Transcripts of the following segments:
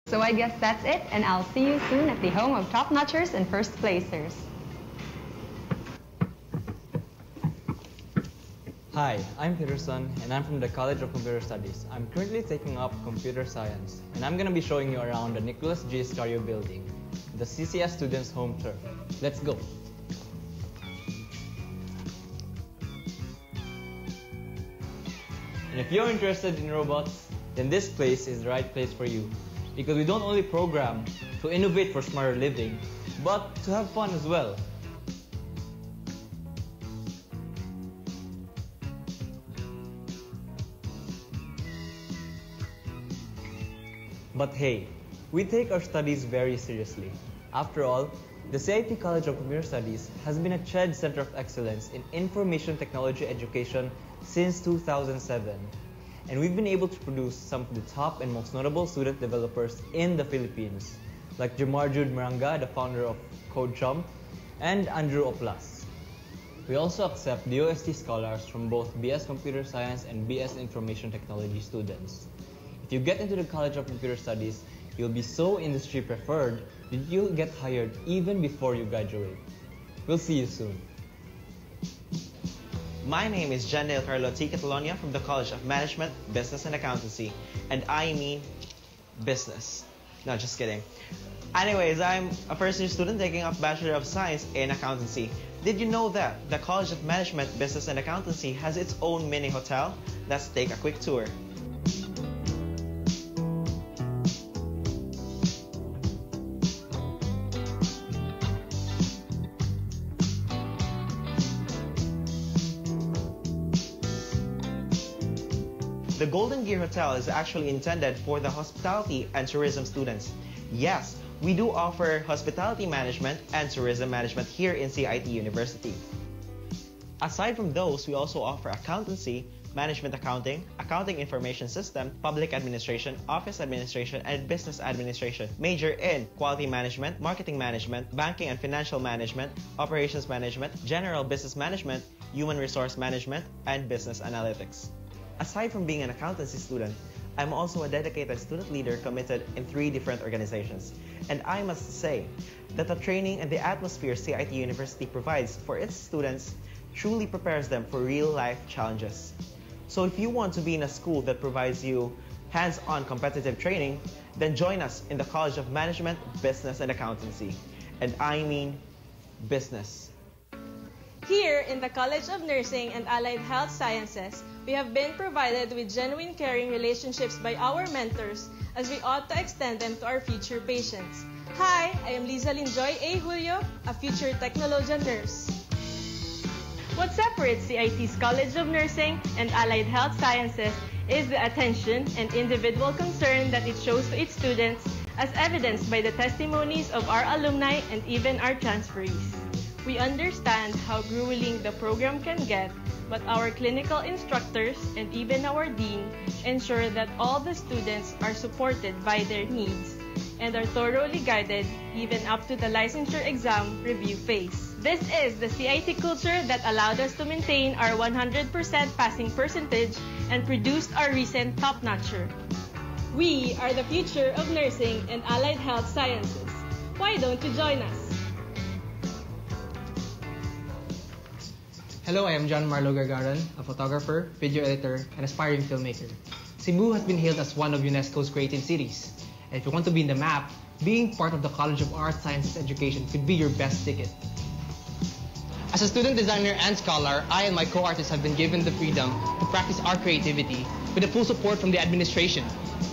So I guess that's it, and I'll see you soon at the home of top-notchers and first placers. Hi, I'm Peterson, and I'm from the College of Computer Studies. I'm currently taking up computer science, and I'm going to be showing you around the Nicholas G. Scario building, the CCS students' home turf. Let's go! And if you're interested in robots, then this place is the right place for you. Because we don't only program to innovate for smarter living, but to have fun as well. But hey, we take our studies very seriously. After all, the CIT College of Computer Studies has been a CHED Center of Excellence in Information Technology Education since 2007. And we've been able to produce some of the top and most notable student developers in the Philippines, like Jamar Jude Maranga, the founder of CodeJump, and Andrew Oplas. We also accept DOST scholars from both BS Computer Science and BS Information Technology students. If you get into the College of Computer Studies, you'll be so industry preferred that you'll get hired even before you graduate. We'll see you soon. My name is Janelle Carlo T. Catalonia from the College of Management, Business and Accountancy, and I mean business. No, just kidding. Anyways, I'm a first-year student taking up Bachelor of Science in Accountancy. Did you know that the College of Management, Business and Accountancy has its own mini hotel? Let's take a quick tour. The Golden Gear Hotel is actually intended for the hospitality and tourism students. Yes, we do offer hospitality management and tourism management here in CIT University. Aside from those, we also offer accountancy, management accounting, accounting information system, public administration, office administration, and business administration. Major in quality management, marketing management, banking and financial management, operations management, general business management, human resource management, and business analytics. Aside from being an accountancy student, I'm also a dedicated student leader committed in 3 different organizations. And I must say that the training and the atmosphere CIT University provides for its students truly prepares them for real-life challenges. So if you want to be in a school that provides you hands-on competitive training, then join us in the College of Management, Business and Accountancy. And I mean business. Here in the College of Nursing and Allied Health Sciences, we have been provided with genuine caring relationships by our mentors as we ought to extend them to our future patients. Hi, I am Liza Linjoy A. Julio, a future technologian nurse. What separates CIT's College of Nursing and Allied Health Sciences is the attention and individual concern that it shows to its students, as evidenced by the testimonies of our alumni and even our transferees. We understand how grueling the program can get, but our clinical instructors and even our dean ensure that all the students are supported by their needs and are thoroughly guided even up to the licensure exam review phase. This is the CIT culture that allowed us to maintain our 100% passing percentage and produced our recent top-notcher. We are the future of nursing and allied health sciences. Why don't you join us? Hello, I am John Marlo Gargaran, a photographer, video editor, and aspiring filmmaker. Cebu has been hailed as one of UNESCO's creative cities. And if you want to be in the map, being part of the College of Arts, Sciences Education could be your best ticket. As a student designer and scholar, I and my co-artists have been given the freedom to practice our creativity with the full support from the administration.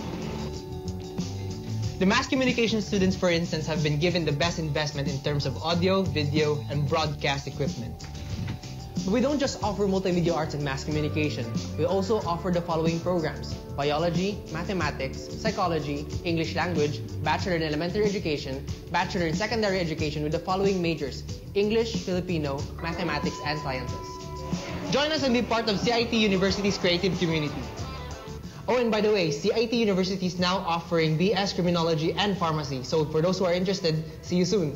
The mass communication students, for instance, have been given the best investment in terms of audio, video, and broadcast equipment. But we don't just offer multimedia arts and mass communication. We also offer the following programs: biology, mathematics, psychology, English language, bachelor in elementary education, bachelor in secondary education with the following majors: English, Filipino, mathematics, and sciences. Join us and be part of CIT University's creative community. Oh, and by the way, CIT University is now offering BS Criminology and Pharmacy. So for those who are interested, see you soon.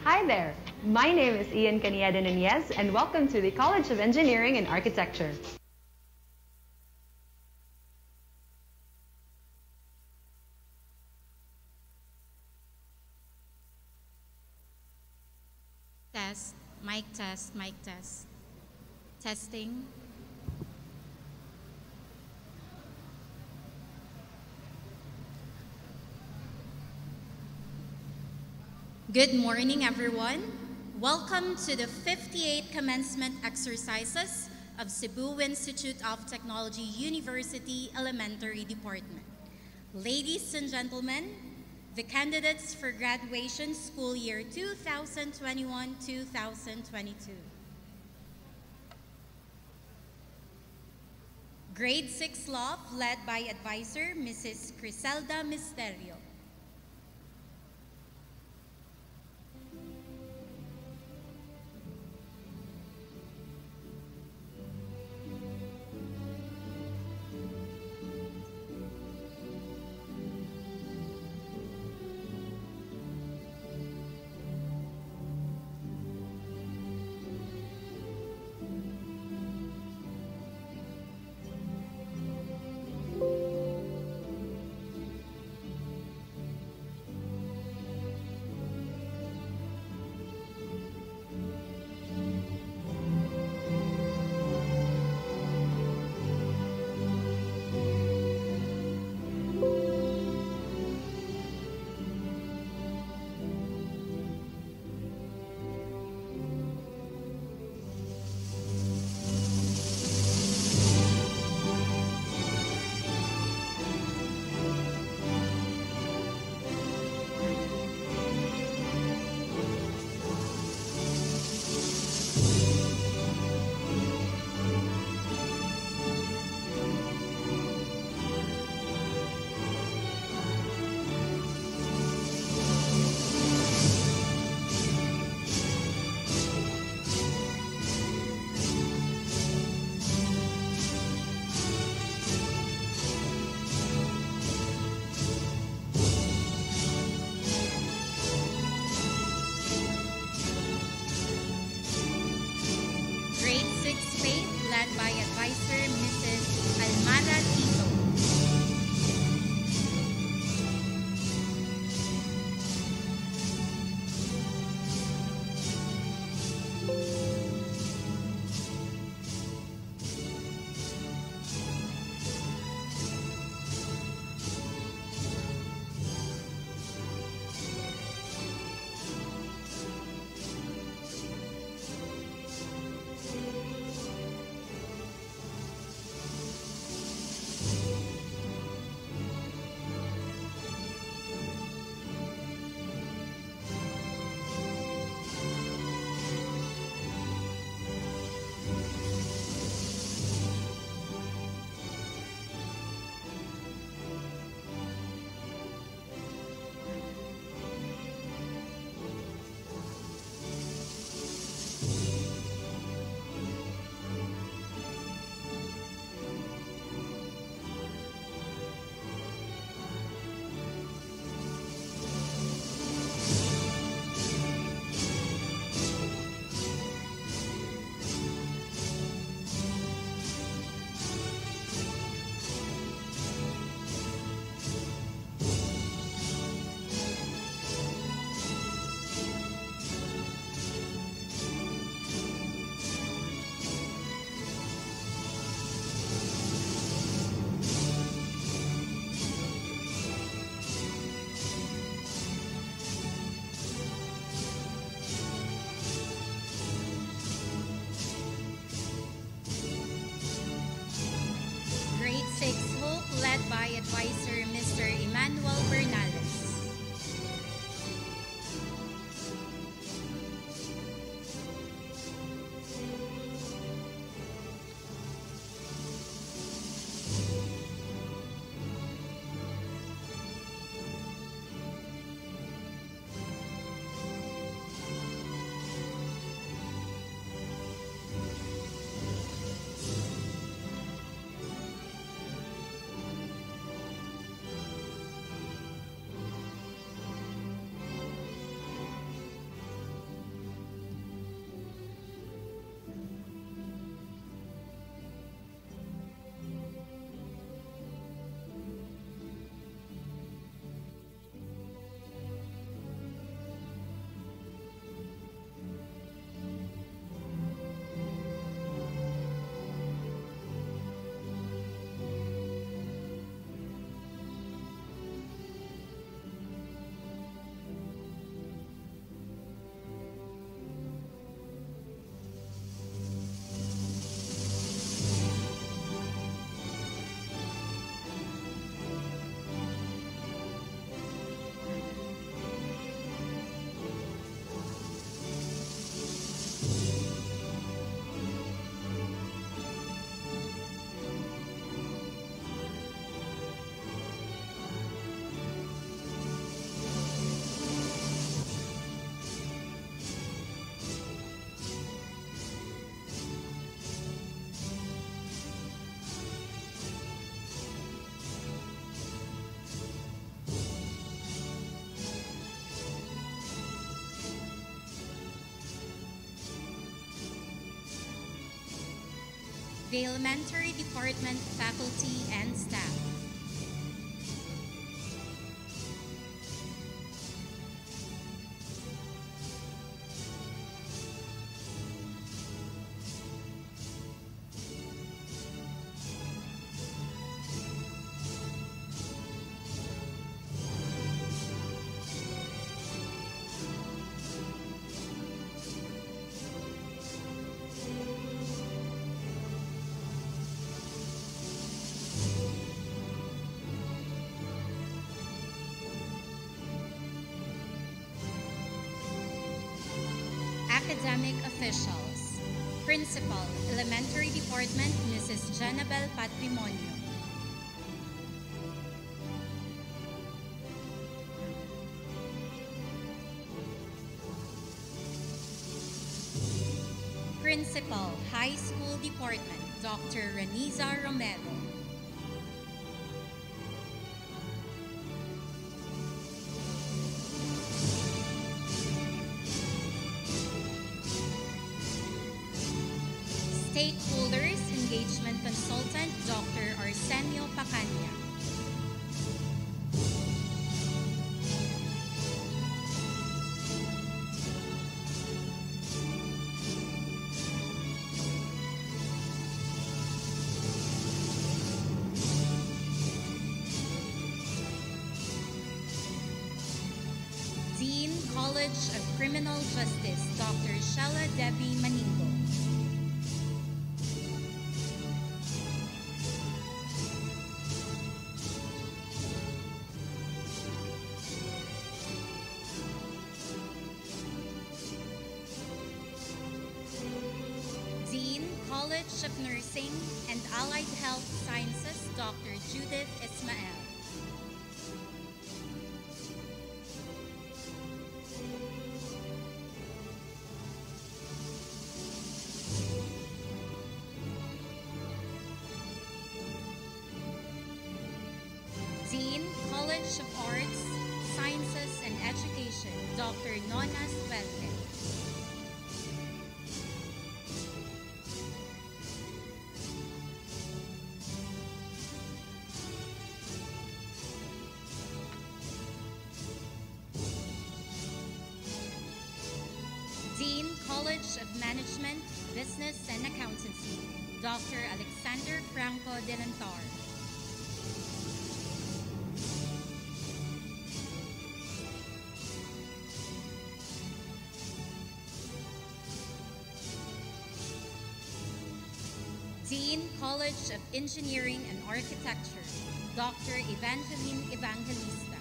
Hi there, my name is Ian Canieda Nunez and welcome to the College of Engineering and Architecture. Test, mic test, mic test. Testing. Good morning, everyone. Welcome to the 58th Commencement exercises of Cebu Institute of Technology University Elementary Department. Ladies and gentlemen, the candidates for graduation school year 2021-2022. Grade 6 Law, led by advisor Mrs. Criselda Misterio. the elementary department faculty and staff, academic officials, Principal, Elementary Department, Mrs. Janabel Patrimonio. Principal, High School Department, Dr. Reniza Romero. Stakeholders Engagement Consultant, Dr. Arsenio Pacanya. Dean, College of Criminal Justice, Dr. Shella Debbie Maningo. Dean, College of Nursing and Allied Health Sciences, Dr. Judith Ismael. Dean, College of Arts, Sciences and Education, Dr. Nona Suelte. Dean, College of Management, Business and Accountancy, Dr. Alexander Franco Delantar. Dean, College of Engineering and Architecture, Dr. Evangeline Evangelista.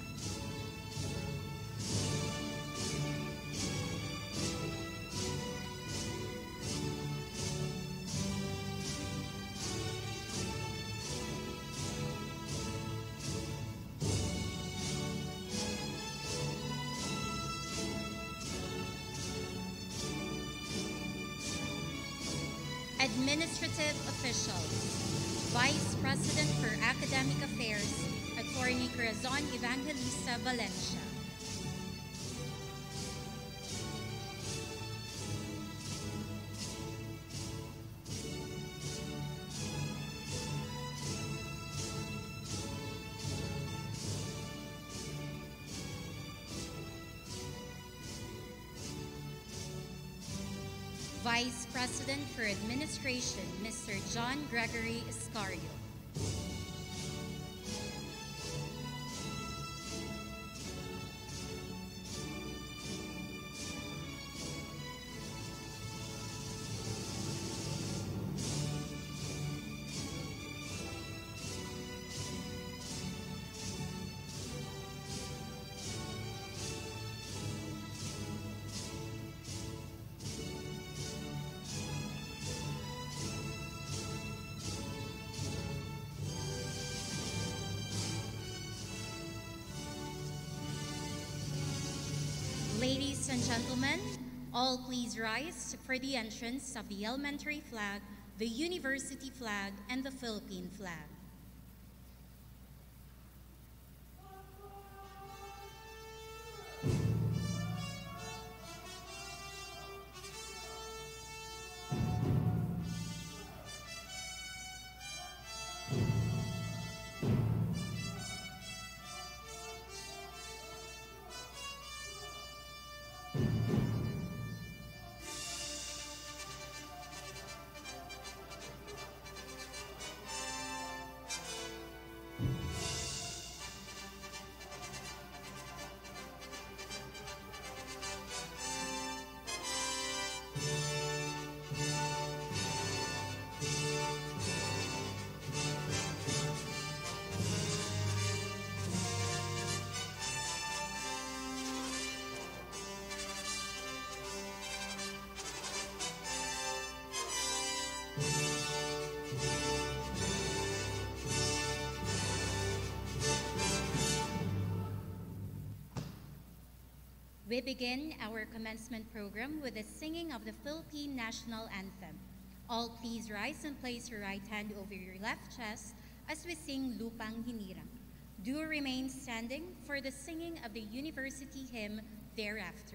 Administrative officials, Vice President for Academic Affairs, Attorney Corazon Evangelista Valencia. Vice President for Administration, Mr. John Gregory Escario. Ladies and gentlemen, all please rise for the entrance of the elementary flag, the university flag, and the Philippine flag. We begin our commencement program with the singing of the Philippine National Anthem. All please rise and place your right hand over your left chest as we sing Lupang Hinirang. Do remain standing for the singing of the university hymn thereafter.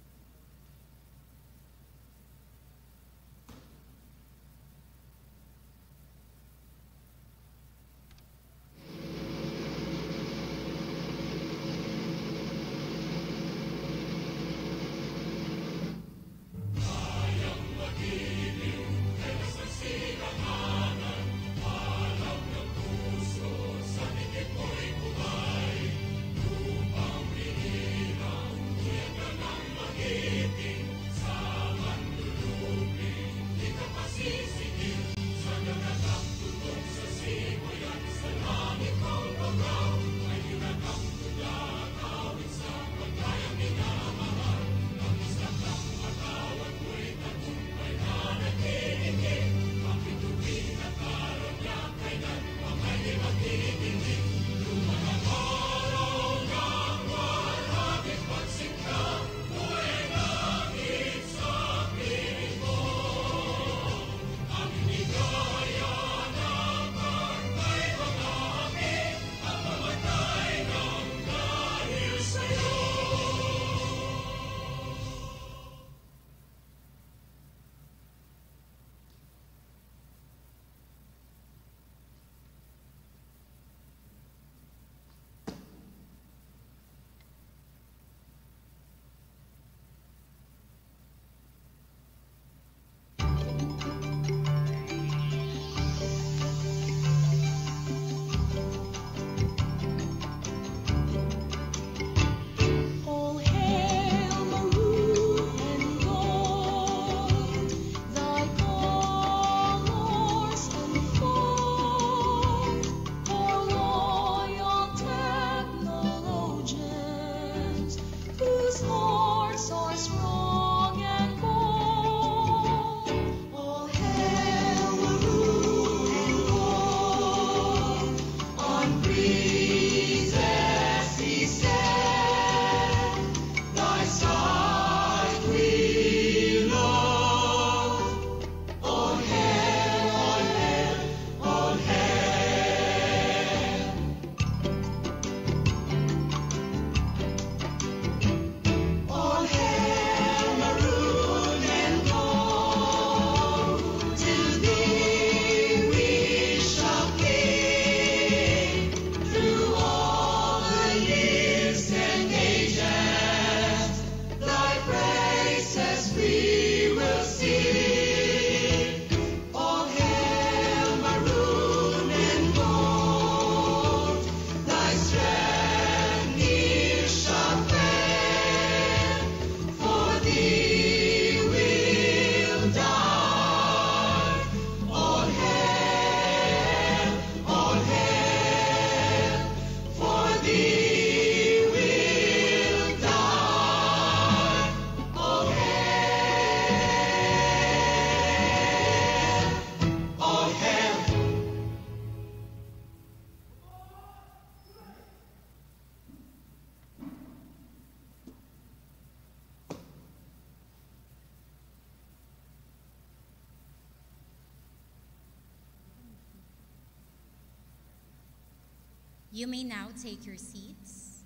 You may now take your seats.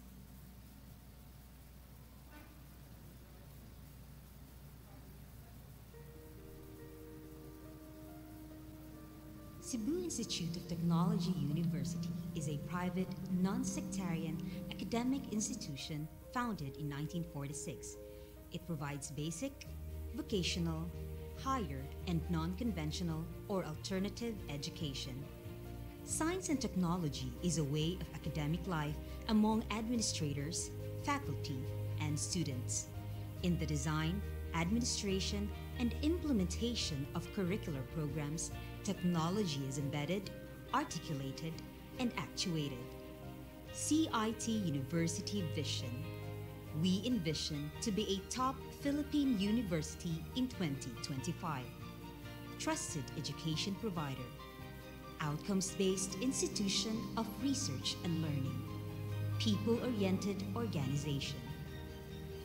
Cebu Institute of Technology University is a private, non-sectarian academic institution founded in 1946. It provides basic, vocational, higher, and non-conventional or alternative education. Science and technology is a way of academic life among administrators, faculty, and students. In the design, administration, and implementation of curricular programs, technology is embedded, articulated, and actuated. CIT University Vision. We envision to be a top Philippine university in 2025. Trusted education provider. Outcomes-based institution of research and learning. People-oriented organization.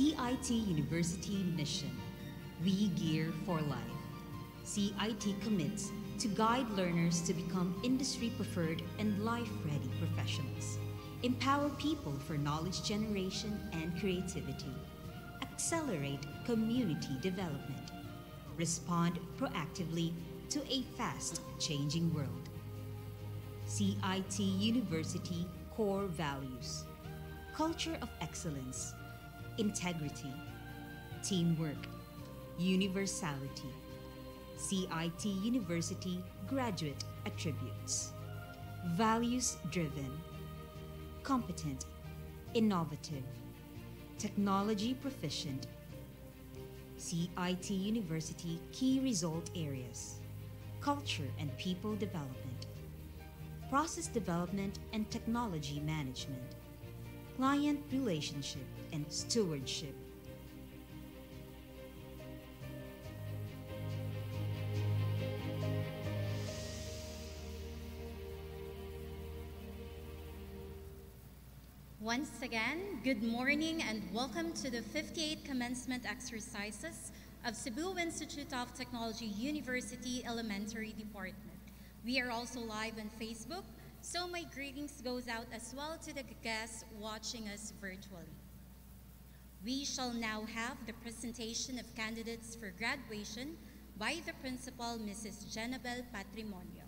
CIT University mission, We Gear for Life. CIT commits to guide learners to become industry-preferred and life-ready professionals, empower people for knowledge generation and creativity, accelerate community development, respond proactively to a fast-changing world. CIT University core values: culture of excellence, integrity, teamwork, universality. CIT University graduate attributes: values-driven, competent, innovative, technology proficient. CIT University key result areas: culture and people development, process development and technology management, client relationship and stewardship. Once again, good morning and welcome to the 58th Commencement Exercises of Cebu Institute of Technology University Elementary Department. We are also live on Facebook, so my greetings goes out as well to the guests watching us virtually. We shall now have the presentation of candidates for graduation by the Principal, Mrs. Jenabel Patrimonio.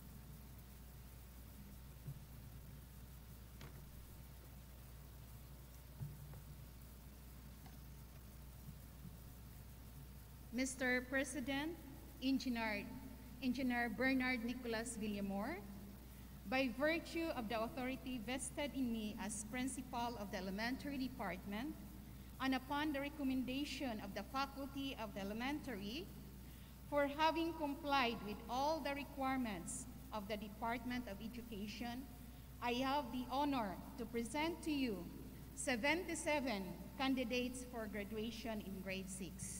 Mr. President, Engineer Bernard Nicholas Villamor, by virtue of the authority vested in me as Principal of the Elementary Department, and upon the recommendation of the Faculty of the Elementary, for having complied with all the requirements of the Department of Education, I have the honor to present to you 77 candidates for graduation in grade 6.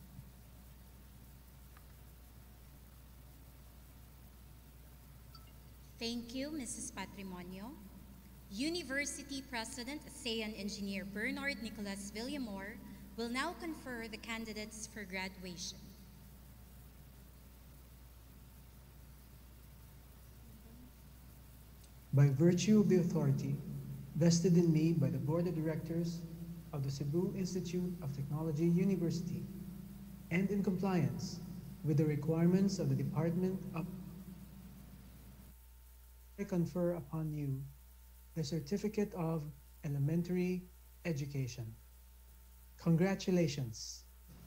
Thank you, Mrs. Patrimonio. University President, ASEAN Engineer Bernard Nicholas Villamor will now confer the candidates for graduation. By virtue of the authority vested in me by the Board of Directors of the Cebu Institute of Technology University, and in compliance with the requirements of the Department of I confer upon you the Certificate of Elementary Education. Congratulations.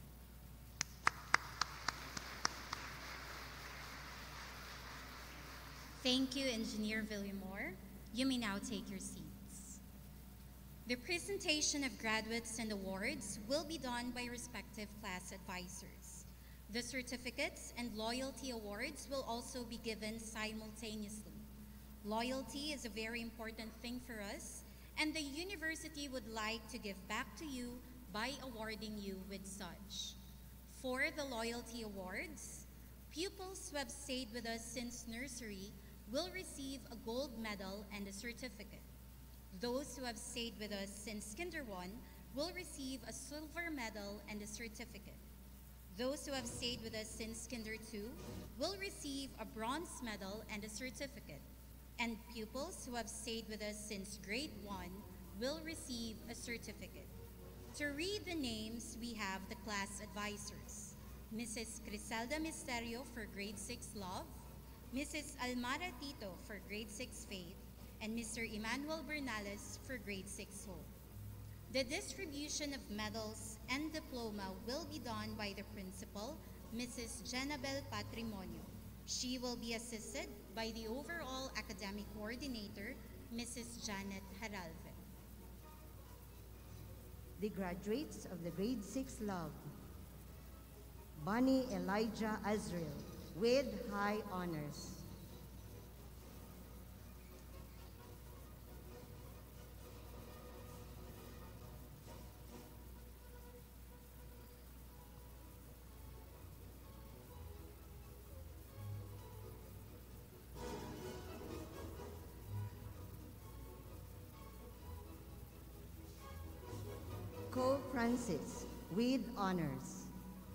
Thank you, Engineer Villamor. You may now take your seats. The presentation of graduates and awards will be done by respective class advisors. The certificates and loyalty awards will also be given simultaneously. Loyalty is a very important thing for us, and the university would like to give back to you by awarding you with such. For the loyalty awards, pupils who have stayed with us since nursery will receive a gold medal and a certificate. Those who have stayed with us since Kinder 1 will receive a silver medal and a certificate. Those who have stayed with us since Kinder 2 will receive a bronze medal and a certificate. And pupils who have stayed with us since grade 1 will receive a certificate. To read the names, we have the class advisors: Mrs. Criselda Misterio for grade 6 Love, Mrs. Almara Tito for grade 6 Faith, and Mr. Emmanuel Bernales for grade 6 Hope. The distribution of medals and diploma will be done by the principal, Mrs. Jenabel Patrimonio. She will be assisted by the overall academic coordinator, Mrs. Janet Haralve. The graduates of the grade 6 Love: Bunny Elijah Azrael with high honors. Francis with honors.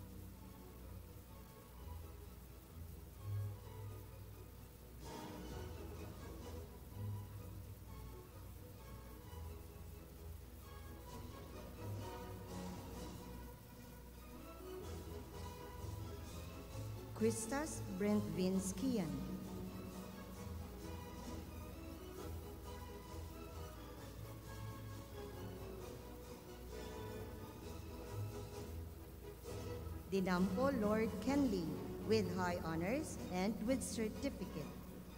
Christas Brent Vinskian. Dinampo Lord Kenley with high honors and with certificate.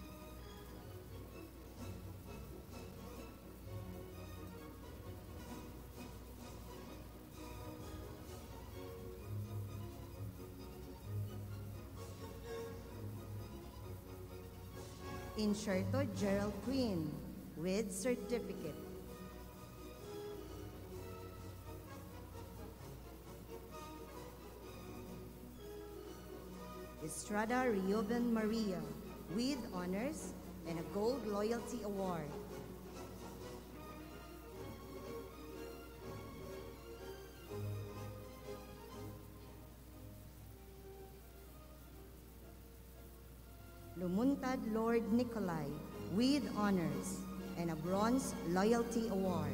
Inserto Gerald Queen with certificate. Estrada Rioben Maria with honors and a Gold Loyalty Award. Lumuntad Lord Nicolai with honors and a Bronze Loyalty Award.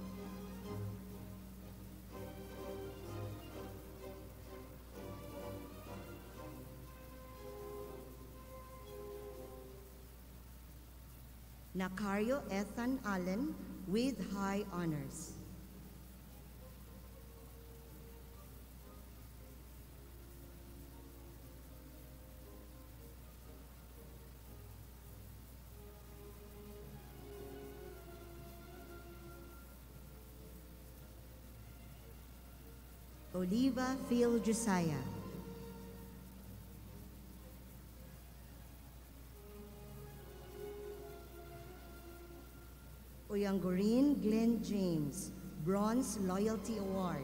Nacario Ethan Allen with high honors. Oliva Phil Josiah. Oyangurin Glenn James, Bronze Loyalty Award.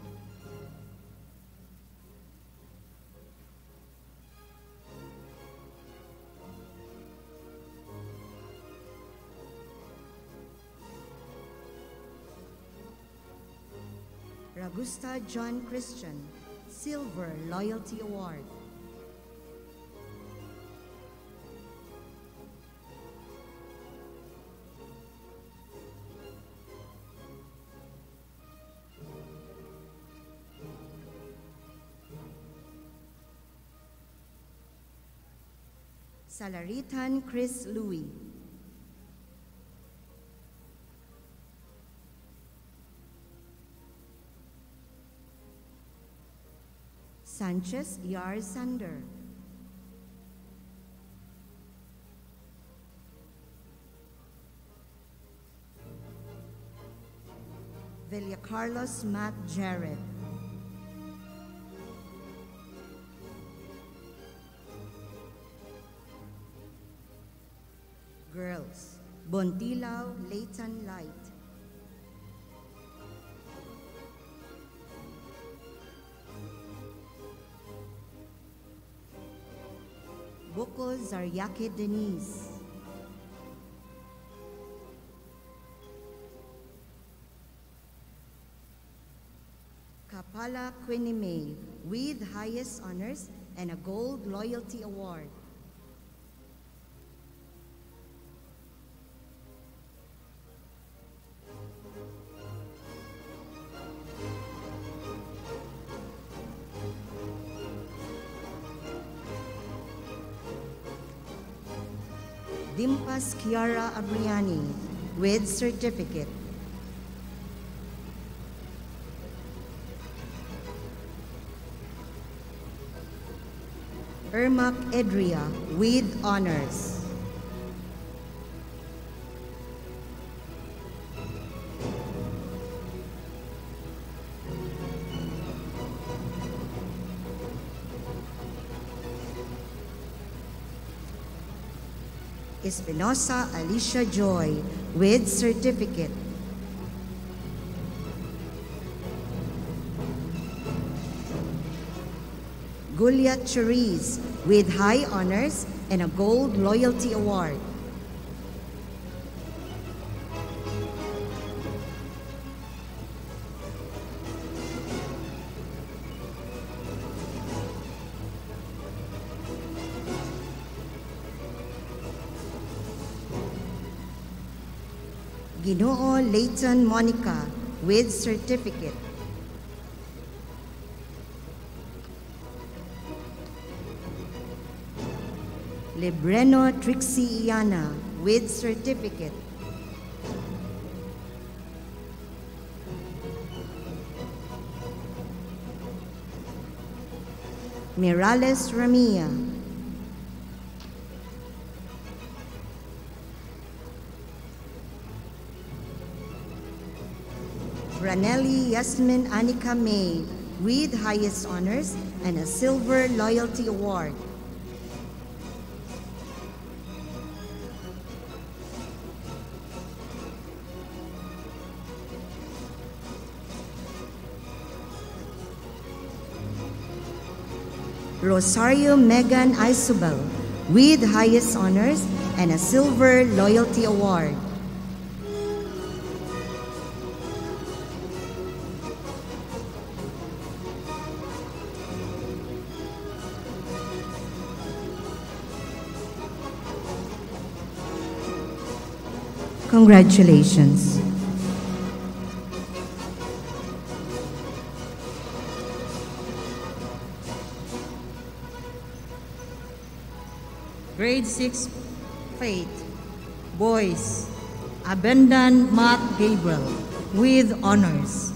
Ragusta John Christian, Silver Loyalty Award. Salaritan Chris Louis. Sanchez Yar Sander. Villa Carlos Matt Jarrett. Girls, Bontilao Leighton Light. Boko Zaryake Denise. Kapala Queenie May with highest honors and a Gold Loyalty Award. Dimpas Kiara Abriani with certificate. Ermac Edria with honors. Espinosa Alicia Joy with certificate. Guliat Cherise with high honors and a Gold Loyalty Award. Ginoo Layton Monica with certificate. Lebreno Trixie Iana with certificate. Mirales Ramia. Ranelli Yasmin Anika May with highest honors and a Silver Loyalty Award. Rosario Megan Isubel with highest honors and a Silver Loyalty Award. Congratulations. Grade 6 Faith, Boys, Abendan Matt Gabriel with honors.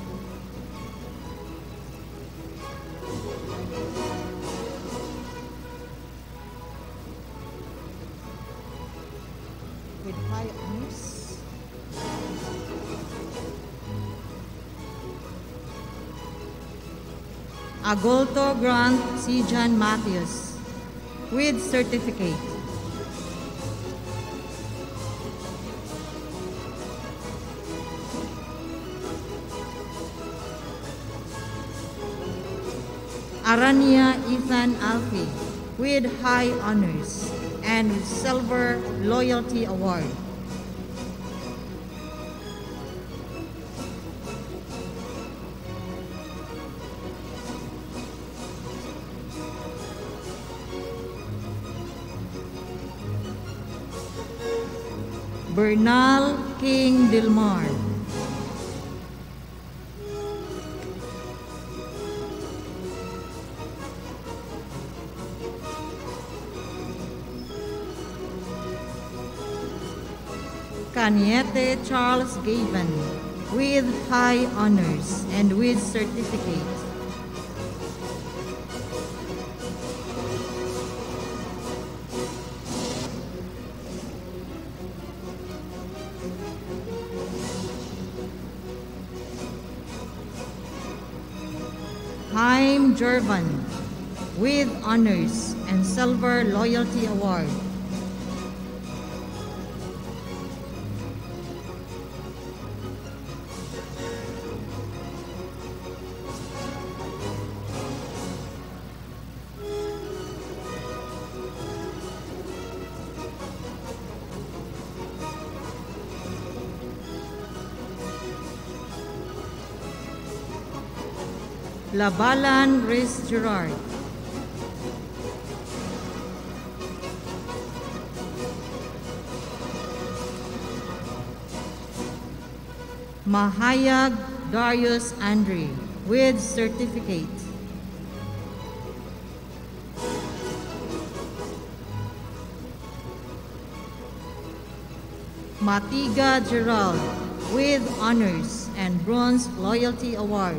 With high honors. Agolto Grant C. John Matthews with certificate. Arania Ethan Alfie with high honors and Silver Loyalty Award. Bernal King Dilmar. Kaniete Charles Gavin with high honors and with certificate. Haim Jervan with honors and Silver Loyalty Award. Labalan Rhys Gerard. Mahayag Darius Andre with certificate. Matiga Gerald with honors and Bronze Loyalty Award.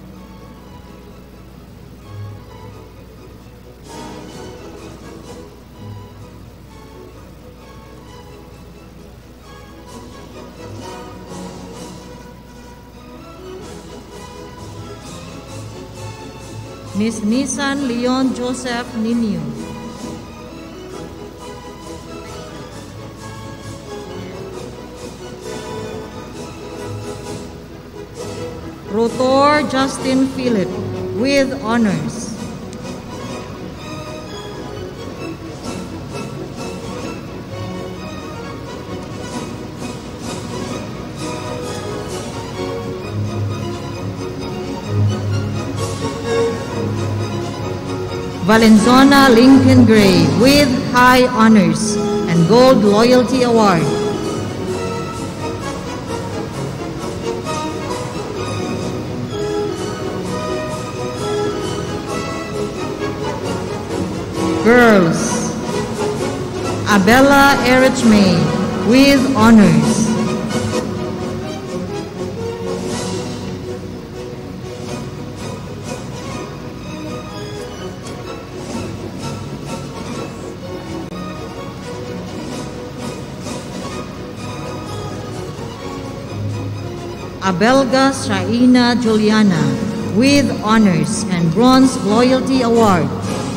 Miss Nissan Leon Joseph Ninio. Rotor Justin Philip with honors. Valenzona Lincoln Gray with high honors and Gold Loyalty Award. Abella Erich May with honors. Abelga Shaina Juliana with honors and Bronze Loyalty Award.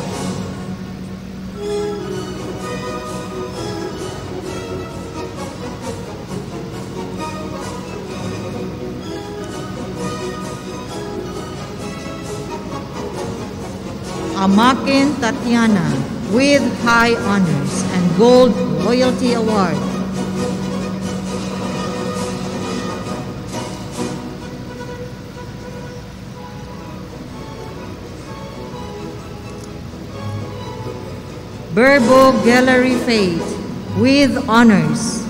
Amakin Tatiana with high honors and Gold Loyalty Award. Burbo Gallery Faith with honors.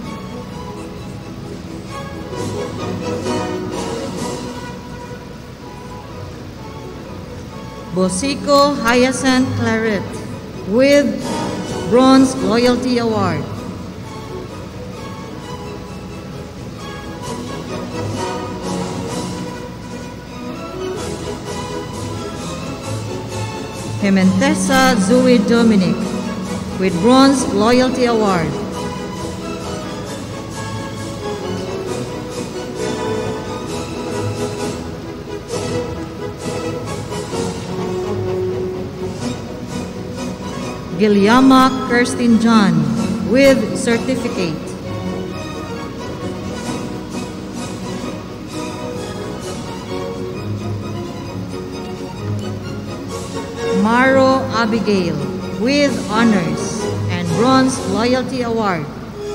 Bosico Hyacinth Claret with Bronze Loyalty Award. Pimentesa Zoe Dominic with Bronze Loyalty Award. Gilyama Kirsten John with certificate. Maro Abigail with honors and Bronze Loyalty Award.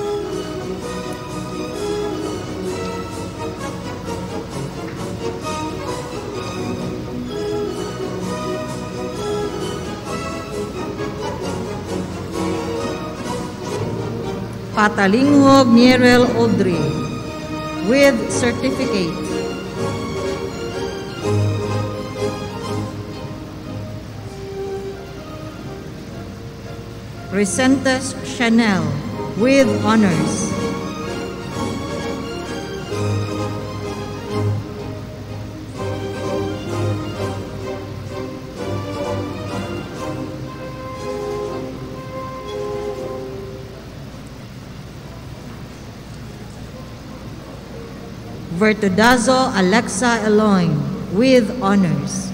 Patalinghog Nierel Audrey with certificate. Crescentes Chanel with honors. Vertudazo Alexa Eloin with honors.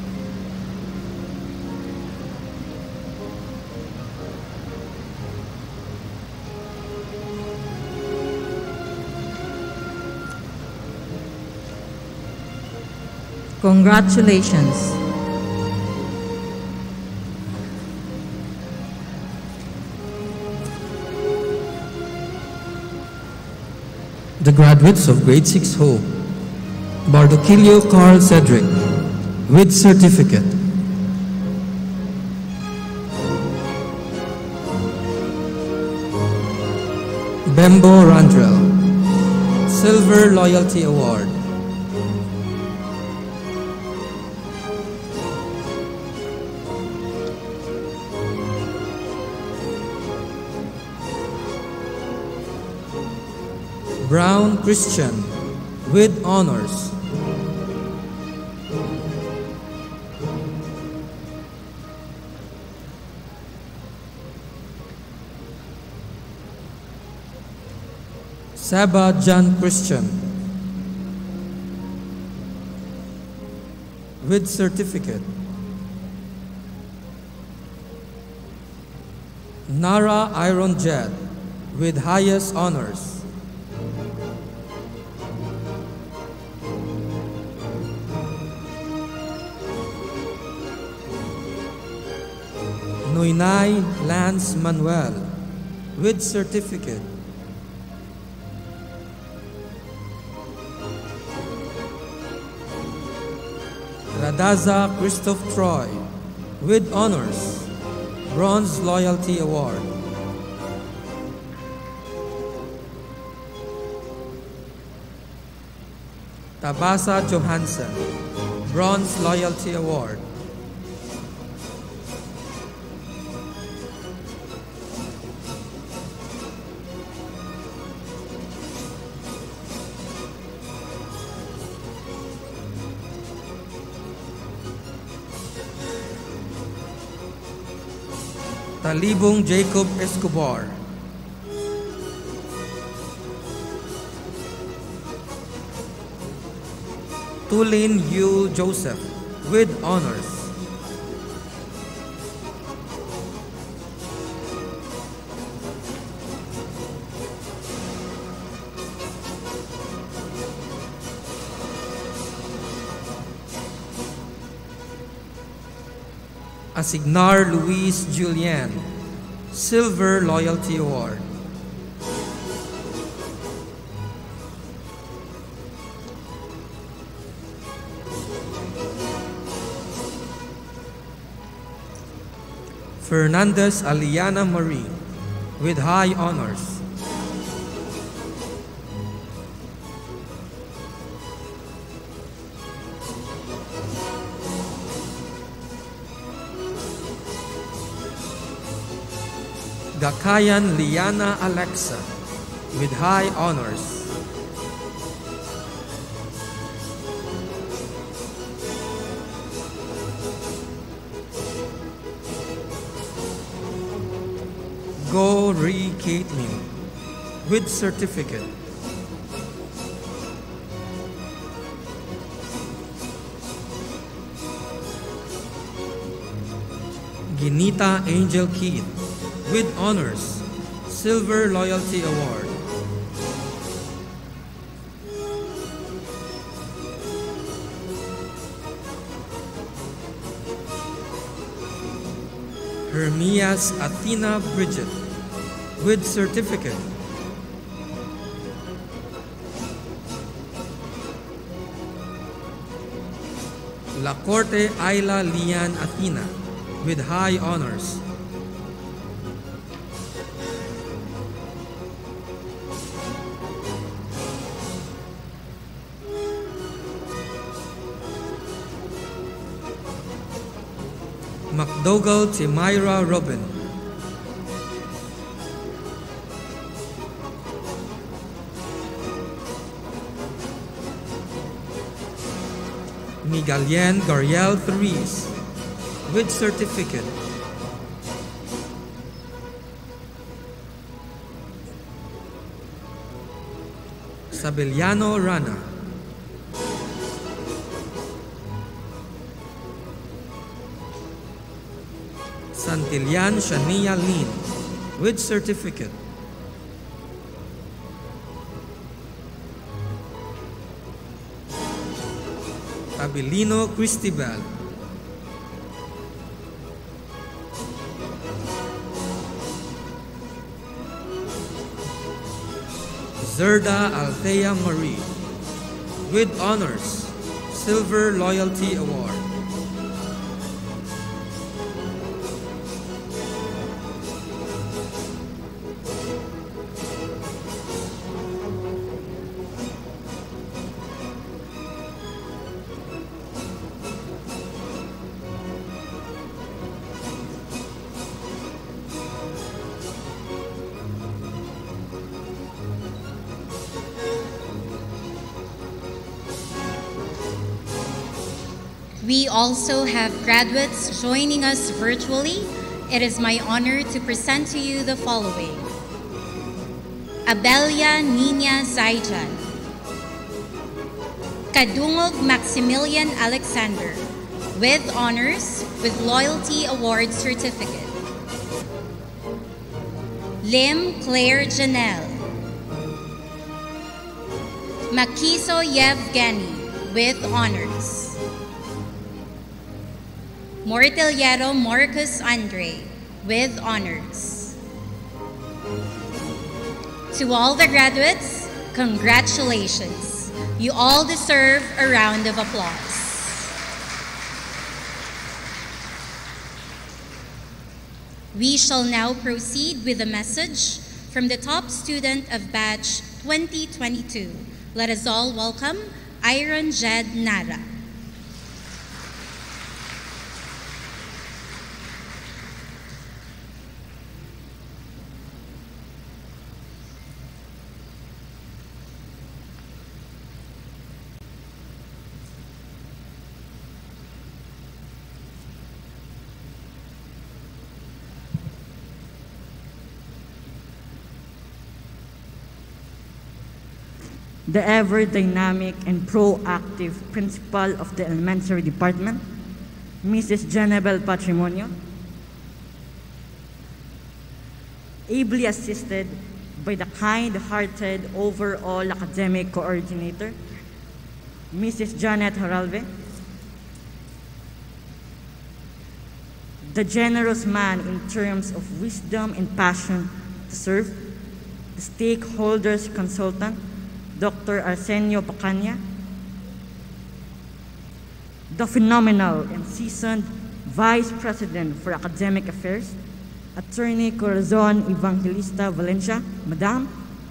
Congratulations. The graduates of Grade 6 Hope, Bardoquillo Carl Cedric, with certificate. Bembo Randrel, Silver Loyalty Award. Brown Christian, with honors. Saba John Christian, with certificate. Nara Iron Jet, with highest honors. Noinay Lance Manuel, with certificate. Radaza Christoph Troy, with honors, Bronze Loyalty Award. Tabasa Johansson, Bronze Loyalty Award. Talibong Jacob Escobar. Tulin Yul Joseph with honors. Asignar Luis Julian, Silver Loyalty Award. Fernandez Aliana Marie with high honors. Gakayan Liana Alexa with high honors. Go Ri Caitlin with certificate. Ginita Angel Keith with honors, Silver Loyalty Award. Hermias Athena Bridget with certificate. La Corte Ayla Lian Athena with high honors. McDougall Timira Robin. Miguelian Gariel Therese with certificate. Sabeliano Rana. Santillan Shania Lin with certificate. Abilino Cristibal. Zerda Althea Marie with honors, Silver Loyalty Award. We also have graduates joining us virtually. It is my honor to present to you the following. Abelia Nina Zaijan. Kadungog Maximilian Alexander with honors with Loyalty Award Certificate. Lim Claire Janelle. Makiso Yevgeny with honors. Mortillero Marcus Andre with honors. To all the graduates, congratulations. You all deserve a round of applause. We shall now proceed with a message from the top student of batch 2022. Let us all welcome Iron Jed Nara. the ever-dynamic and proactive principal of the elementary department, Mrs. Janabel Patrimonio, ably assisted by the kind-hearted overall academic coordinator, Mrs. Janet Haralve, the generous man in terms of wisdom and passion to serve, the stakeholders consultant, Dr. Arsenio Pacanya, the phenomenal and seasoned Vice President for Academic Affairs, Attorney Corazon Evangelista Valencia, Madam,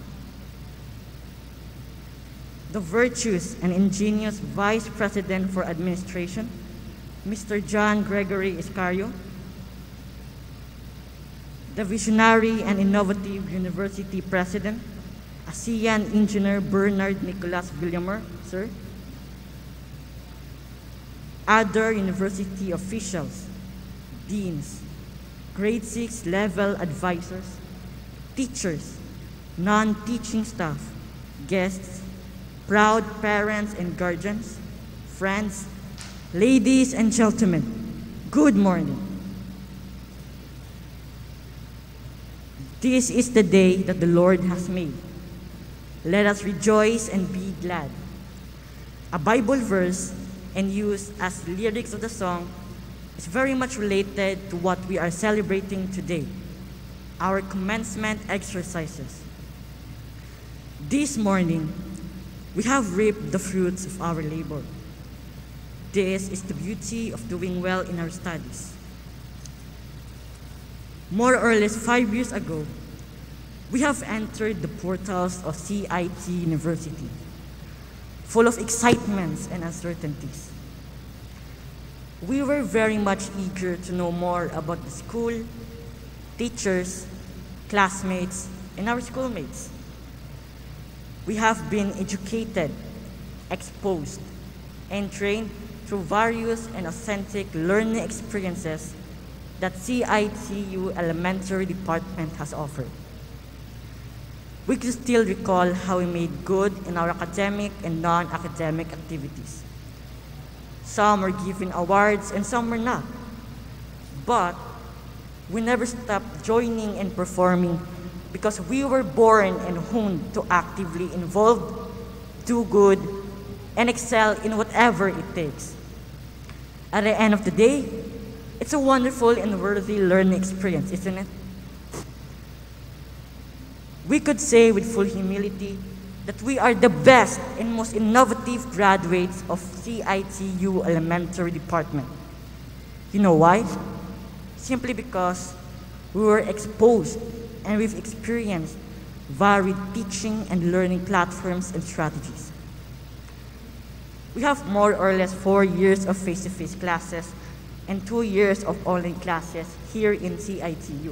the virtuous and ingenious Vice President for Administration, Mr. John Gregory Iscario, the visionary and innovative University President, ASEAN Engineer Bernard Nicolas Villamor, sir, other university officials, deans, grade 6 level advisors, teachers, non-teaching staff, guests, proud parents and guardians, friends, ladies and gentlemen, good morning. This is the day that the Lord has made. Let us rejoice and be glad. A Bible verse and used as lyrics of the song is very much related to what we are celebrating today, our commencement exercises. This morning, we have reaped the fruits of our labor. This is the beauty of doing well in our studies. More or less 5 years ago, we have entered the portals of CIT University, full of excitements and uncertainties. We were very much eager to know more about the school, teachers, classmates, and our schoolmates. We have been educated, exposed, and trained through various and authentic learning experiences that CITU Elementary Department has offered. We can still recall how we made good in our academic and non-academic activities. Some were given awards and some were not. But we never stopped joining and performing because we were born and honed to actively involve, do good, and excel in whatever it takes. At the end of the day, it's a wonderful and worthy learning experience, isn't it? We could say with full humility that we are the best and most innovative graduates of CITU Elementary Department. You know why? Simply because we were exposed and we've experienced varied teaching and learning platforms and strategies. We have more or less 4 years of face-to-face classes and 2 years of online classes here in CITU.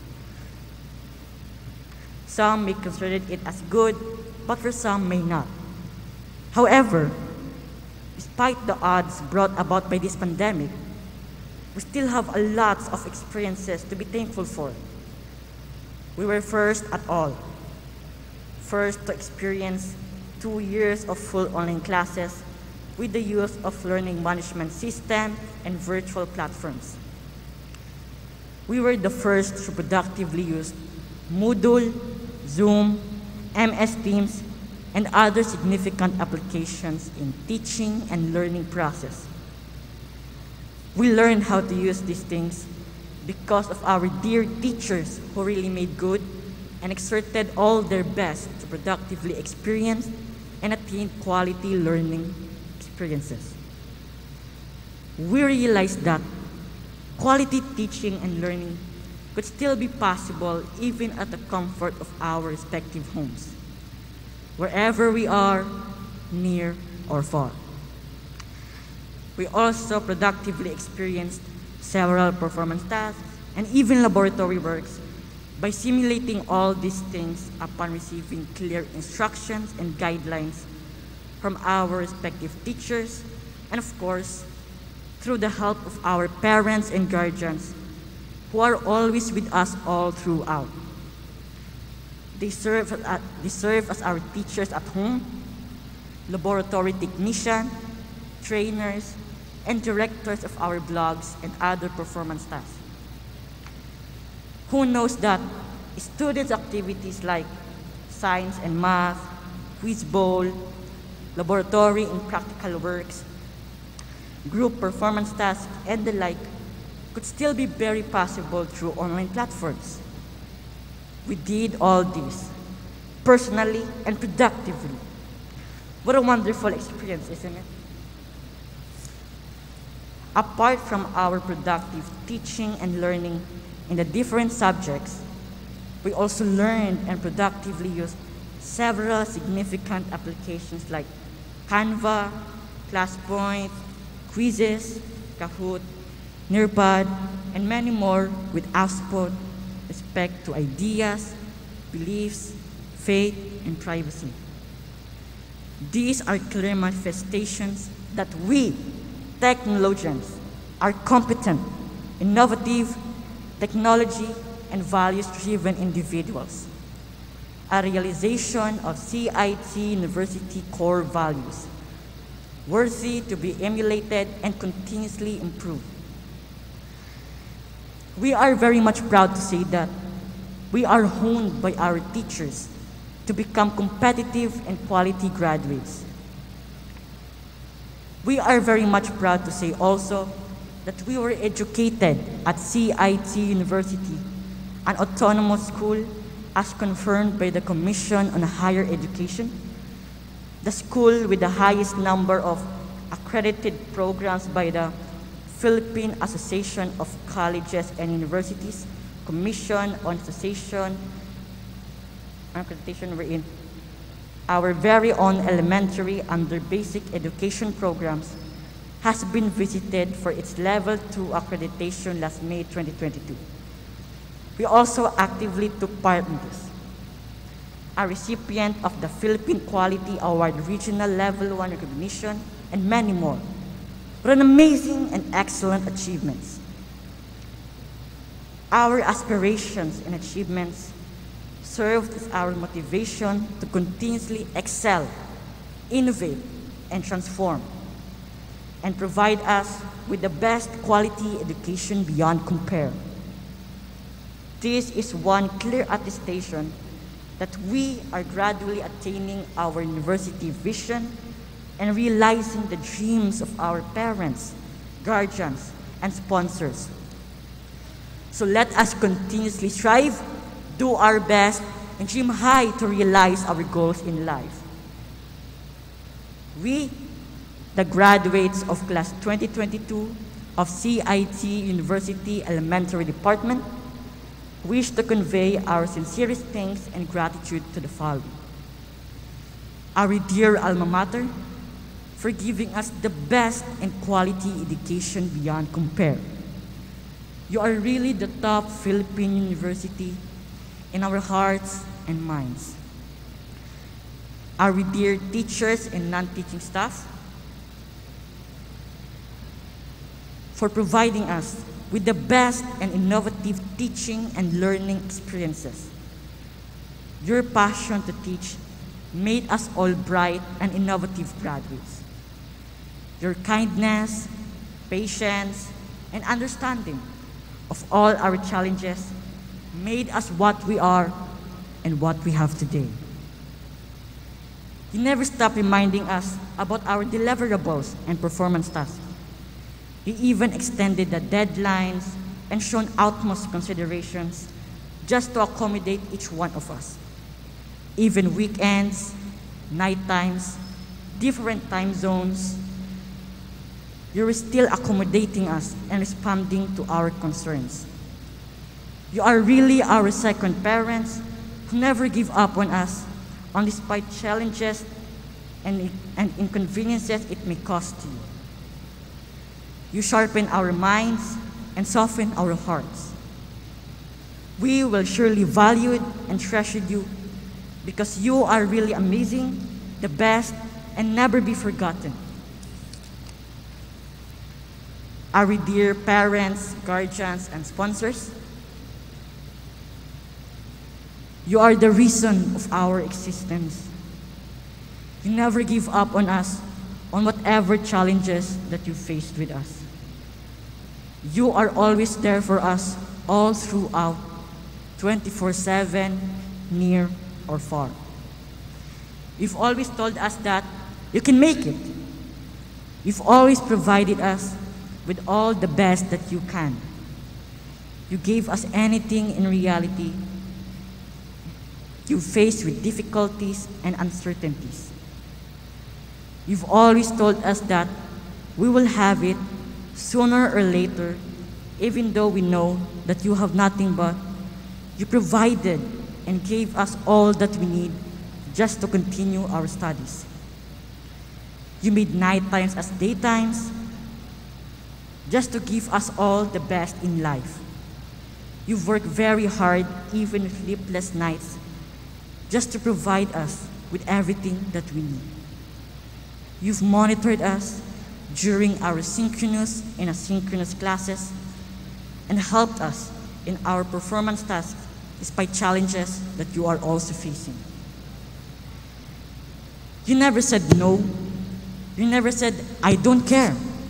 Some may consider it as good, but for some may not. However, despite the odds brought about by this pandemic, we still have a lot of experiences to be thankful for. We were first at all. First to experience 2 years of full online classes with the use of learning management system and virtual platforms. We were the first to productively use Moodle, Zoom, MS Teams, and other significant applications in teaching and learning process. We learned how to use these things because of our dear teachers who really made good and exerted all their best to productively experience and attain quality learning experiences. We realized that quality teaching and learning could still be possible even at the comfort of our respective homes, wherever we are, near or far. We also productively experienced several performance tasks and even laboratory works by simulating all these things upon receiving clear instructions and guidelines from our respective teachers, and of course, through the help of our parents and guardians who are always with us all throughout. They serve as our teachers at home laboratory technician, trainers, and directors of our blogs and other performance tasks. Who knows that students' activities like science and math, quiz bowl, laboratory and practical works, group performance tasks, and the like could still be very possible through online platforms. We did all this personally and productively. What a wonderful experience, isn't it? Apart from our productive teaching and learning in the different subjects, we also learned and productively used several significant applications like Canva, ClassPoint, quizzes, Kahoot, Nearpod, and many more with output, respect to ideas, beliefs, faith, and privacy. These are clear manifestations that we, technologians, are competent, innovative, technology, and values-driven individuals. A realization of CIT University core values, worthy to be emulated and continuously improved. We are very much proud to say that we are honed by our teachers to become competitive and quality graduates. We are very much proud to say also that we were educated at CIT University, an autonomous school as confirmed by the Commission on Higher Education, the school with the highest number of accredited programs by the Philippine Association of Colleges and Universities, Commission on Association Accreditation wherein our very own elementary under basic education programs has been visited for its Level 2 accreditation last May 2022. We also actively took part in this. A recipient of the Philippine Quality Award Regional Level 1 recognition, and many more. What an amazing and excellent achievements. Our aspirations and achievements served as our motivation to continuously excel, innovate, and transform, and provide us with the best quality education beyond compare. This is one clear attestation that we are gradually attaining our university vision and realizing the dreams of our parents, guardians, and sponsors. So let us continuously strive, do our best, and dream high to realize our goals in life. We, the graduates of Class 2022 of CIT University Elementary Department, wish to convey our sincerest thanks and gratitude to the following. Our dear alma mater, for giving us the best and quality education beyond compare. You are really the top Philippine university in our hearts and minds. Our dear teachers and non-teaching staff, for providing us with the best and innovative teaching and learning experiences. Your passion to teach made us all bright and innovative graduates. Your kindness, patience, and understanding of all our challenges made us what we are and what we have today. You never stop reminding us about our deliverables and performance tasks. You even extended the deadlines and shown utmost considerations just to accommodate each one of us. Even weekends, night times, different time zones, you were still accommodating us and responding to our concerns. You are really our second parents who never give up on us, despite challenges and inconveniences it may cost you. You sharpen our minds and soften our hearts. We will surely value and treasure you because you are really amazing, the best, and never be forgotten. Our dear parents, guardians, and sponsors, you are the reason of our existence. You never give up on us on whatever challenges that you faced with us. You are always there for us all throughout, 24/7, near or far. You've always told us that you can make it. You've always provided us with all the best that you can. You gave us anything in reality you faced with difficulties and uncertainties. You've always told us that we will have it sooner or later, even though we know that you have nothing but you provided and gave us all that we need just to continue our studies. You made night times as daytimes just to give us all the best in life. You've worked very hard, even with sleepless nights, just to provide us with everything that we need. You've monitored us during our synchronous and asynchronous classes and helped us in our performance tasks despite challenges that you are also facing. You never said no. You never said, I don't care.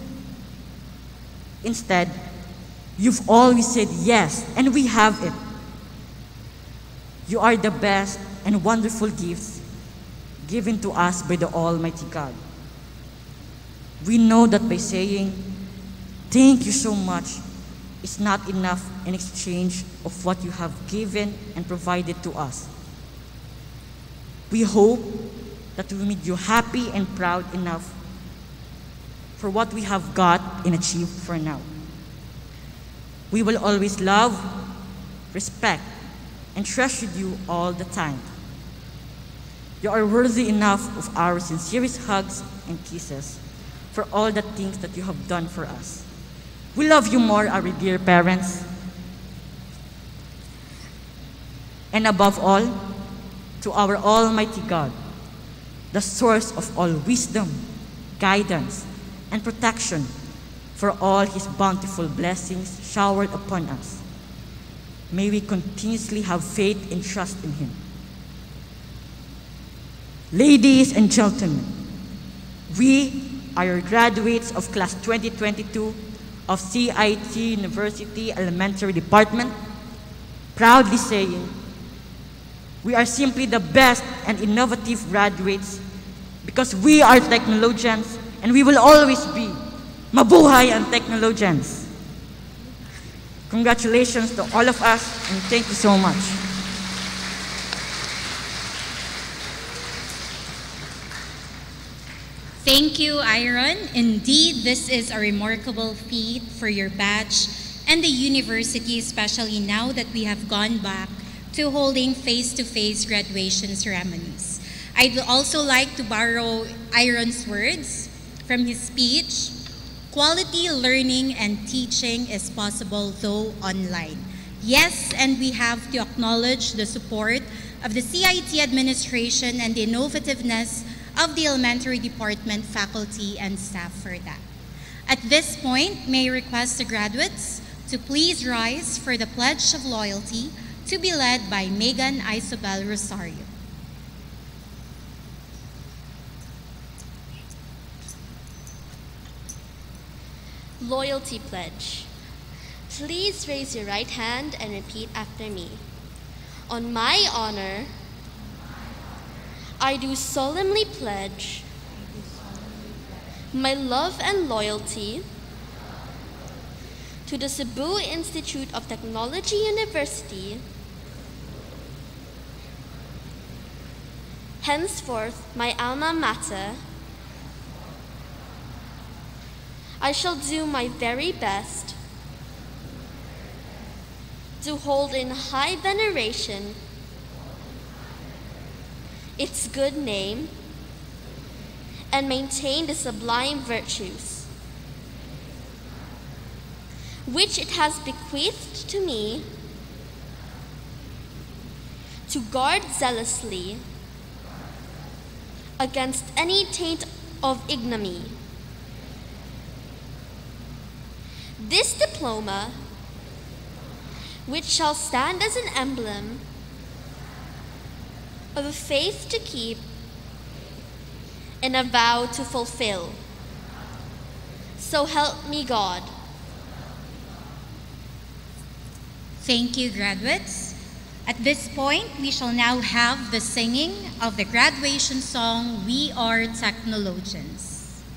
Instead, you've always said yes, and we have it. You are the best and wonderful gifts given to us by the Almighty God. We know that by saying, thank you so much, is not enough in exchange of what you have given and provided to us. We hope that we made you happy and proud enough for what we have got and achieved for now. We will always love, respect, and treasure you all the time. You are worthy enough of our sincerest hugs and kisses for all the things that you have done for us. We love you more, our dear parents. And above all, to our Almighty God, the source of all wisdom, guidance, and protection for all His bountiful blessings showered upon us. May we continuously have faith and trust in Him. Ladies and gentlemen, we are your graduates of Class 2022 of CIT University Elementary Department, proudly saying, we are simply the best and innovative graduates because we are technologians and we will always be. Mabuhay ang technologians. Congratulations to all of us and thank you so much. Thank you, Iron. Indeed, this is a remarkable feat for your batch and the university, especially now that we have gone back to holding face-to-face graduation ceremonies. I'd also like to borrow Iron's words from his speech. Quality learning and teaching is possible, though online. Yes, and we have to acknowledge the support of the CIT administration and the innovativeness of the elementary department faculty and staff for that. At this point, may I request the graduates to please rise for the Pledge of Loyalty to be led by Megan Isobel Rosario. Loyalty Pledge. Please raise your right hand and repeat after me. On my honor, I do solemnly pledge my love and loyalty to the Cebu Institute of Technology University, henceforth my alma mater. I shall do my very best to hold in high veneration its good name and maintain the sublime virtues which it has bequeathed to me, to guard zealously against any taint of ignominy. This diploma, which shall stand as an emblem of a faith to keep and a vow to fulfill. So help me God. Thank you, graduates. At this point, we shall now have the singing of the graduation song, We Are Technologians.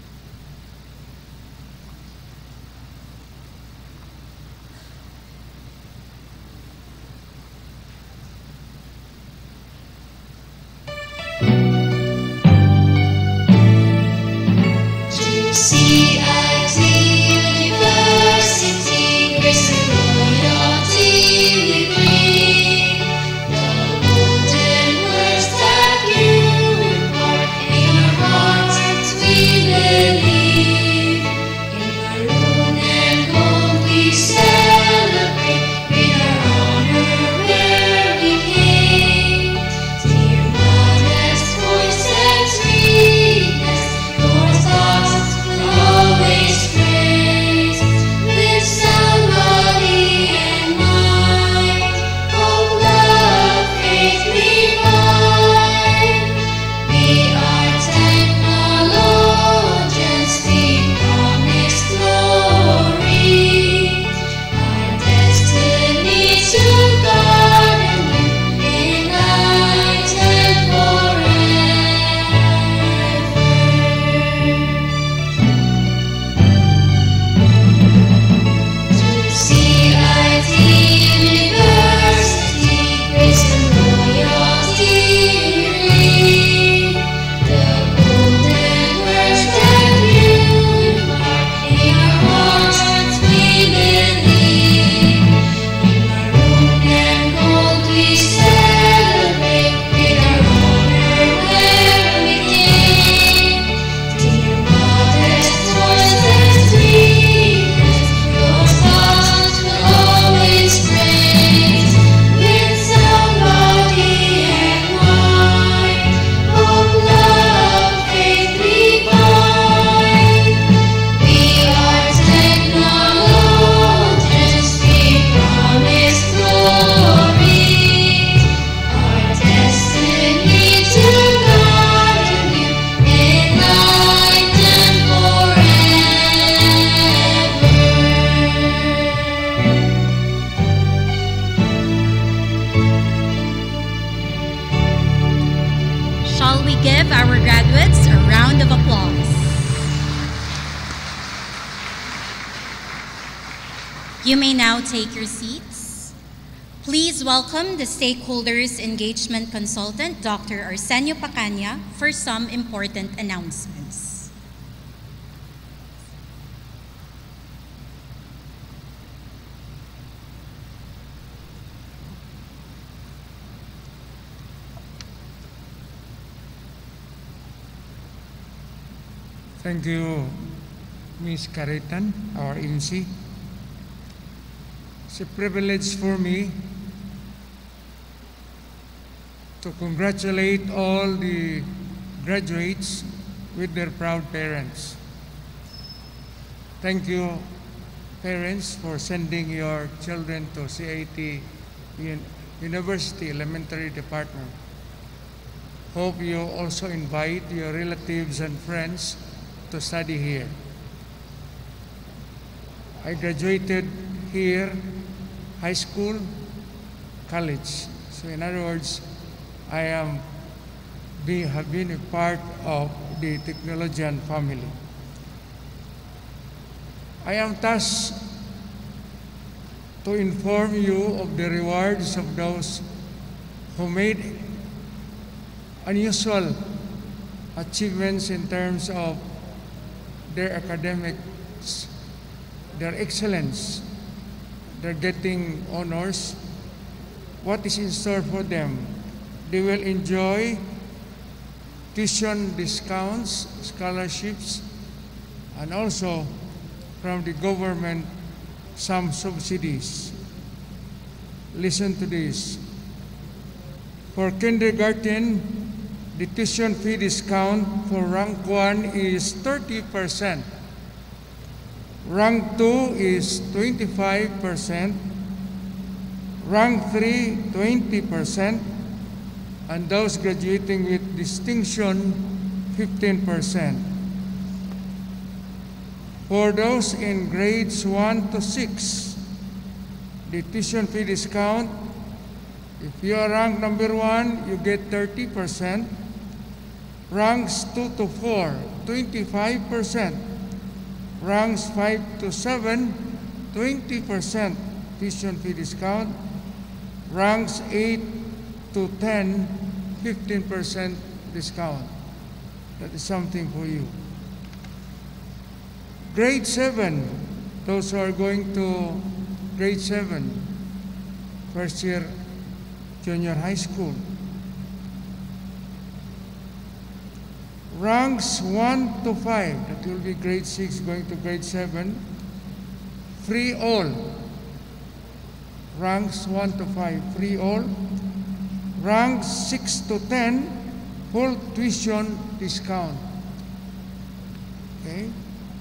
Give our graduates a round of applause. You may now take your seats. Please welcome the Stakeholders Engagement Consultant, Dr. Arsenio Pacania, for some important announcements. Thank you, Ms. Caritan, our MC. It's a privilege for me to congratulate all the graduates with their proud parents. Thank you, parents, for sending your children to CIT University Elementary Department. Hope you also invite your relatives and friends to study here. I graduated here, high school, college. So in other words, I have been a part of the Technologian family. I am tasked to inform you of the rewards of those who made unusual achievements in terms of their academics, their excellence. They're getting honors. What is in store for them? They will enjoy tuition discounts, scholarships, and also from the government some subsidies. Listen to this. For kindergarten, the tuition fee discount for rank 1 is 30%. Rank 2 is 25%. Rank 3, 20%. And those graduating with distinction, 15%. For those in grades 1 to 6, the tuition fee discount, if you are ranked number 1, you get 30%. Ranks 2 to 4, 25%. Ranks 5 to 7, 20% tuition fee discount. Ranks 8 to 10, 15% discount. That is something for you. Grade 7, those who are going to grade 7, first year junior high school. Ranks 1 to 5, that will be grade 6 going to grade 7, free all. Ranks 1 to 5, free all. Ranks 6 to 10, full tuition discount. Okay?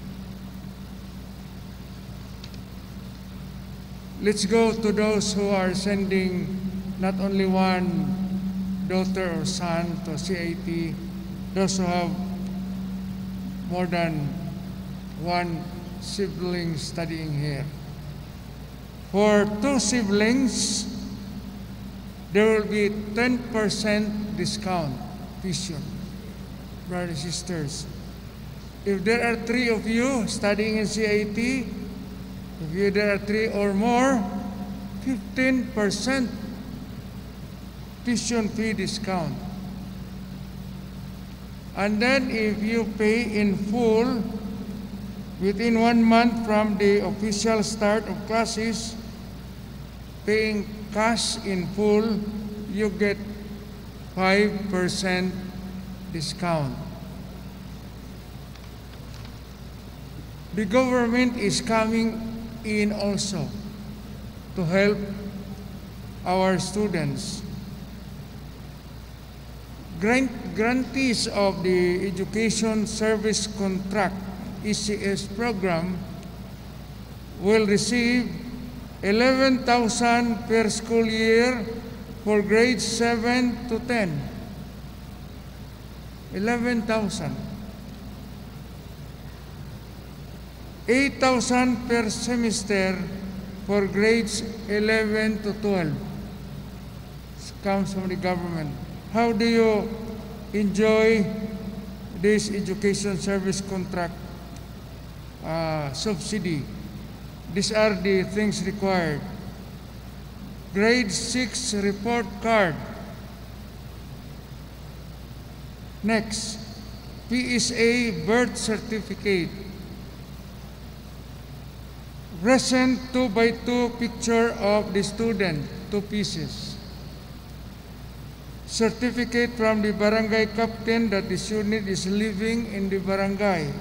Let's go to those who are sending not only one daughter or son to CIT, those who have more than one sibling studying here. For 2 siblings, there will be 10% discount tuition, brothers and sisters. If there are 3 of you studying in CIT, if there are 3 or more, 15% tuition fee discount. And then if you pay in full within 1 month from the official start of classes, paying cash in full, you get 5% discount. The government is coming in also to help our students. Grantees of the Education Service Contract ECS program will receive 11,000 per school year for grades 7 to 10. 11,000. 8,000 per semester for grades 11 to 12. This comes from the government. How do you enjoy this education service contract subsidy? These are the things required. Grade 6 report card. Next, PSA birth certificate. Recent 2x2 picture of the student, 2 pieces. Certificate from the barangay captain that the student is living in the barangay.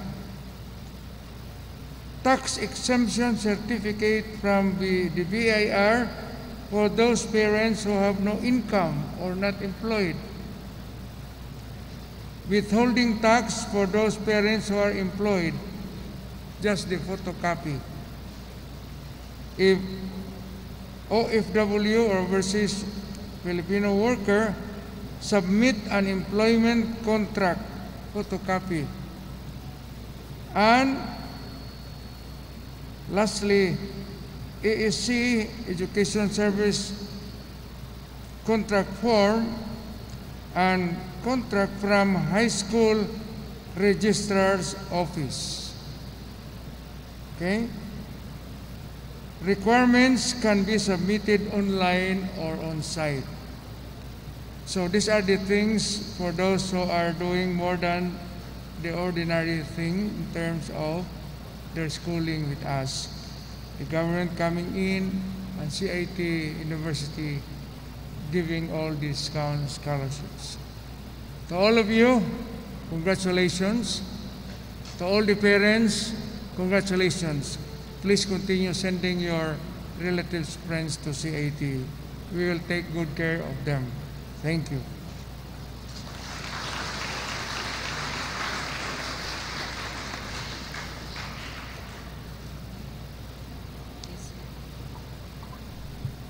Tax exemption certificate from the BIR for those parents who have no income or not employed. Withholding tax for those parents who are employed, just the photocopy. If OFW or overseas Filipino worker submit an employment contract, photocopy. And lastly, ASC, Education Service contract form, and contract from high school registrar's office. Okay? Requirements can be submitted online or on site. So these are the things for those who are doing more than the ordinary thing in terms of their schooling with us. The government coming in and CIT University giving all discount scholarships. To all of you, congratulations. To all the parents, congratulations. Please continue sending your relatives, friends to CIT. We will take good care of them. Thank you.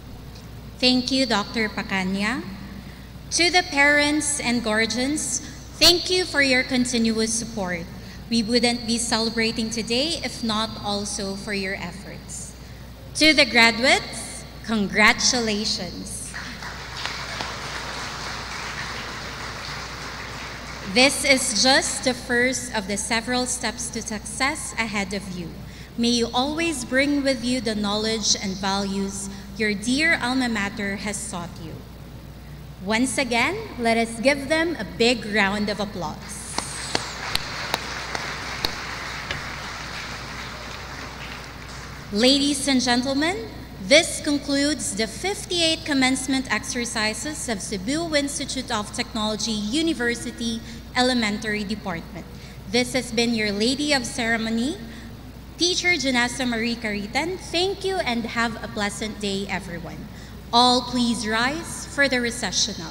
Thank you, Dr. Pacanya. To the parents and guardians Thank you for your continuous support. We wouldn't be celebrating today if not also for your efforts. To the graduates, congratulations. This is just the first of the several steps to success ahead of you. May you always bring with you the knowledge and values your dear alma mater has taught you. Once again, let us give them a big round of applause. Ladies and gentlemen, this concludes the 58th Commencement Exercises of Cebu Institute of Technology University Elementary Department. This has been your Lady of Ceremony, Teacher Janessa Marie Caritan. Thank you and have a pleasant day, everyone. All please rise for the recessional.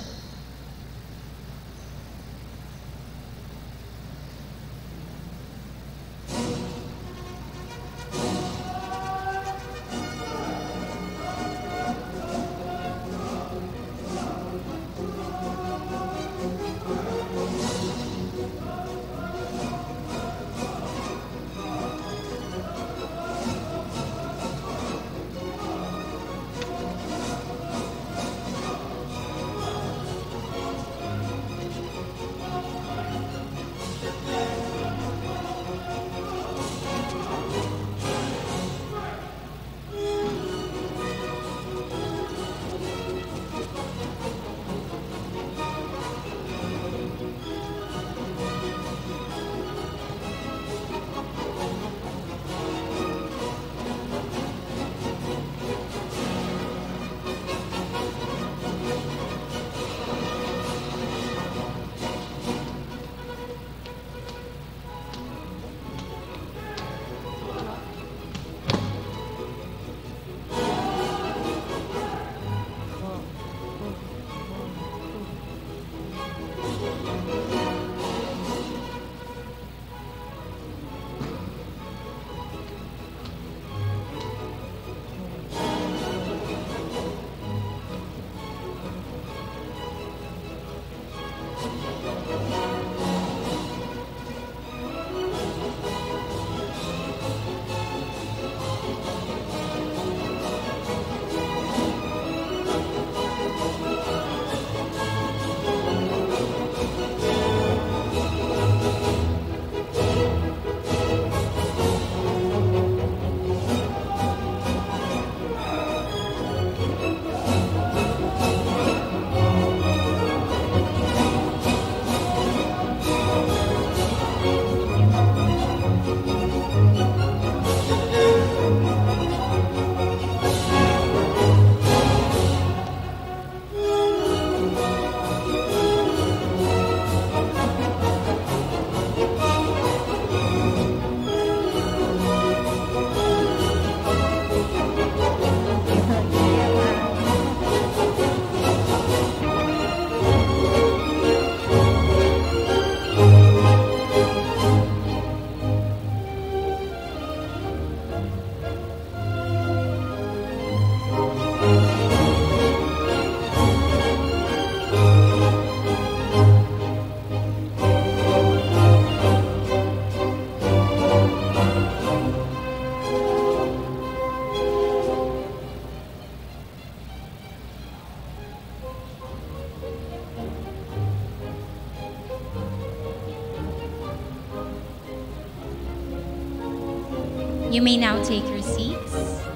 You may now take your seats.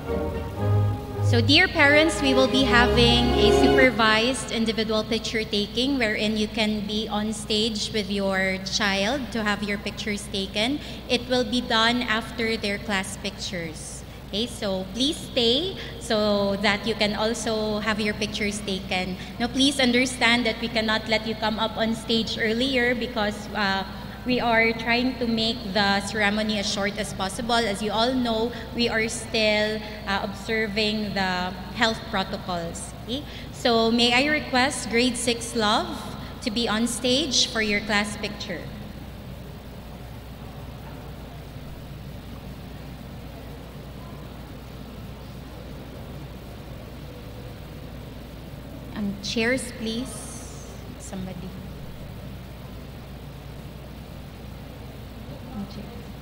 So dear parents, we will be having a supervised individual picture taking wherein you can be on stage with your child to have your pictures taken. It will be done after their class pictures. Okay, so please stay so that you can also have your pictures taken. Now please understand that we cannot let you come up on stage earlier because we are trying to make the ceremony as short as possible. As you all know, we are still observing the health protocols. Okay? So may I request grade 6 Love to be on stage for your class picture. Chairs, please. Somebody. watching.